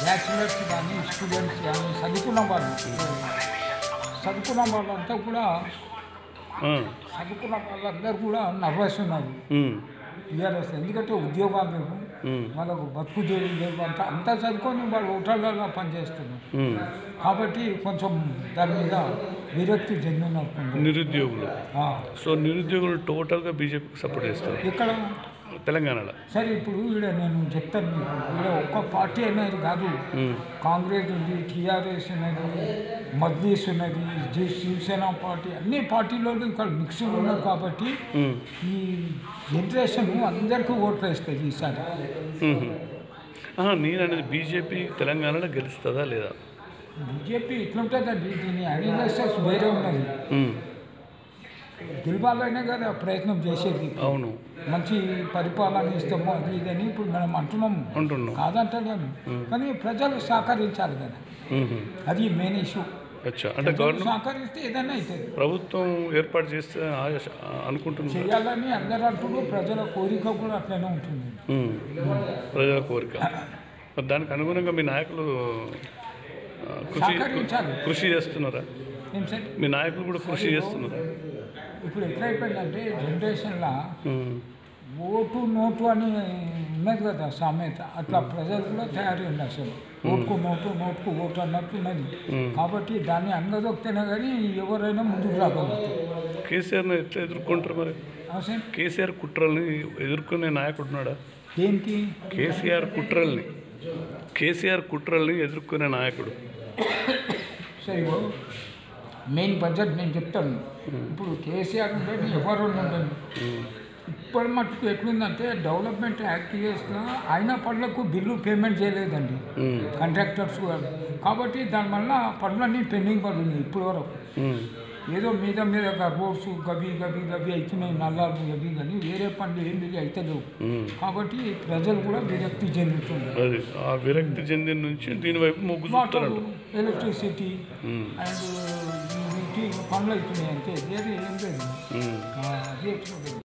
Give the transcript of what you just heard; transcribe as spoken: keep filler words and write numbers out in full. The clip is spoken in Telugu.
బ్యాచిలర్స్ కానీ స్టూడెంట్స్ కానీ చదువుకున్న వాళ్ళు చదువుకున్న వాళ్ళంతా కూడా చదువుకున్న వాళ్ళందరూ కూడా నర్వస్ ఉన్నారు టీఆర్ఎస్. ఎందుకంటే ఉద్యోగాలు లేవు, వాళ్ళకు బతుకు జోలు లేవు, అంతా అంతా చదువుకొని వాళ్ళు హోటళ్ళలో పనిచేస్తున్నారు. కాబట్టి కొంచెం దాని మీద విరక్తి చెందినట్టు నిరుద్యోగులు. సో నిరుద్యోగులు టోటల్గా బీజేపీకి సపోర్ట్ చేస్తారు ఇక్కడ తెలంగాణలో. సరే, ఇప్పుడు ఈడ నేను చెప్తాను మీకు, ఈడ ఒక్క పార్టీ అనేది కాదు, కాంగ్రెస్ ఉంది, టీఆర్ఎస్ ఉన్నది, మజ్లీస్ ఉన్నది, జీ శివసేన పార్టీ, అన్ని పార్టీలో ఇక్కడ మిక్స్డ్ ఉన్నారు. కాబట్టి ఈ జనరేషన్ అందరికీ ఓట్లు వేస్తుంది ఈసారి. నేను అనేది బీజేపీ తెలంగాణలో గెలుస్తుందా లేదా? బీజేపీ ఇట్లుంటుందండి, దీని అనాలిసిస్ వేరే ఉన్నది. గెలవాలనే కదా ప్రయత్నం చేసేది. అవును, మంచి పరిపాలన ఇస్తాము అది ఇదని ఇప్పుడు మనం అంటున్నాము, అంటున్నాం కాదంటలేము. కానీ ప్రజలు సహకరించాలి కదా, అది మెయిన్ ఇష్యూ. అంటే గవర్నమెంట్ సహకరిస్తే ఏదైనా అవుతుంది. ప్రభుత్వం ఏర్పాటు చేస్తే అనుకుంటున్నారు చేయాలని అందరూ అంటున్నారు. ప్రజల కోరిక కూడా అట్లనే ఉంటుంది, ప్రజల కోరిక. దానికి అనుగుణంగా మీ నాయకులు కృషి కృషి చేస్తున్నారా? మీ నాయకులు కూడా కృషి చేస్తున్నారా? ఇప్పుడు ఎట్లయిపోయిందంటే జనరేషన్లో ఓటు నోటు అని ఉన్నది కదా సామెత, అట్లా ప్రజలు కూడా తయారీ ఉంది. అసలు ఓటుకు నోటు, నోటుకు ఓటు అన్నట్టు ఉన్నది. కాబట్టి దాన్ని అందదొక్కితేనే కానీ ఎవరైనా ముందుకు రాగలుగుతారు. కేసీఆర్ని ఎట్లా ఎదుర్కొంటారు మరి? కేసీఆర్ కుట్రల్ని ఎదుర్కొనే నాయకుడు ఉన్నాడా? దేనికి? కేసీఆర్ కుట్రల్ని కేసీఆర్ కుట్రల్ని ఎదుర్కొనే నాయకుడు. సరే, మెయిన్ బడ్జెట్ నేను చెప్తాను. ఇప్పుడు కేసీఆర్ ఉండేది ఎవరు ఉండదు. ఇప్పటి మట్టుకు ఎట్లుందంటే డెవలప్మెంట్ యాక్టివిటీస్లో అయిన పనులకు బిల్లు పేమెంట్ చేయలేదండి కాంట్రాక్టర్స్. కాబట్టి దానివల్ల పనులన్నీ పెండింగ్ పడుతుంది ఇప్పటి వరకు. ఏదో మీద మీద రోడ్స్ గవి గవి గవి అవుతున్నాయి, నల్లాలు గవి కానీ వేరే పనులు ఏం బిల్లు అయితే లేవు. కాబట్టి ప్రజలు కూడా విరక్తి చెందుతున్నారు. ఆ విరక్తి చెందిన నుంచి దీనివైపు మొగ్గు చూపుతారు. ఎలక్ట్రిసిటీ అండ్ పనులు అవుతున్నాయి అంటే వేరే ఏం లేదు.